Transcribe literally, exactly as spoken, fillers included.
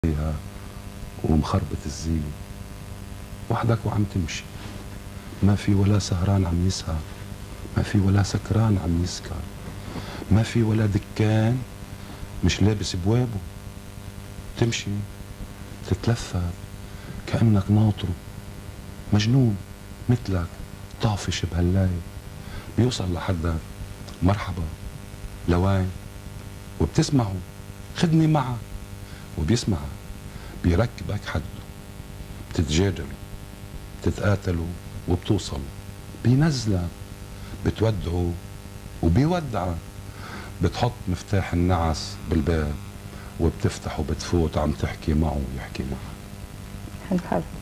فيها ومخربط الزين، وحدك وعم تمشي، ما في ولا سهران عم يسهر، ما في ولا سكران عم يسكر، ما في ولا دكان مش لابس بوابه. تمشي تتلفت كأنك ناطره، مجنون مثلك طافش بهاللايل، بيوصل لحدك مرحبا لوين، وبتسمعه خدني معك، وبيسمعك بيركبك حده، بتتجادلوا بتتقاتلوا وبتوصلوا، بينزلك بتودعوا وبيودعك، بتحط مفتاح النعس بالباب وبتفتح وبتفوت عم تحكي معه ويحكي معك. حلو حلو.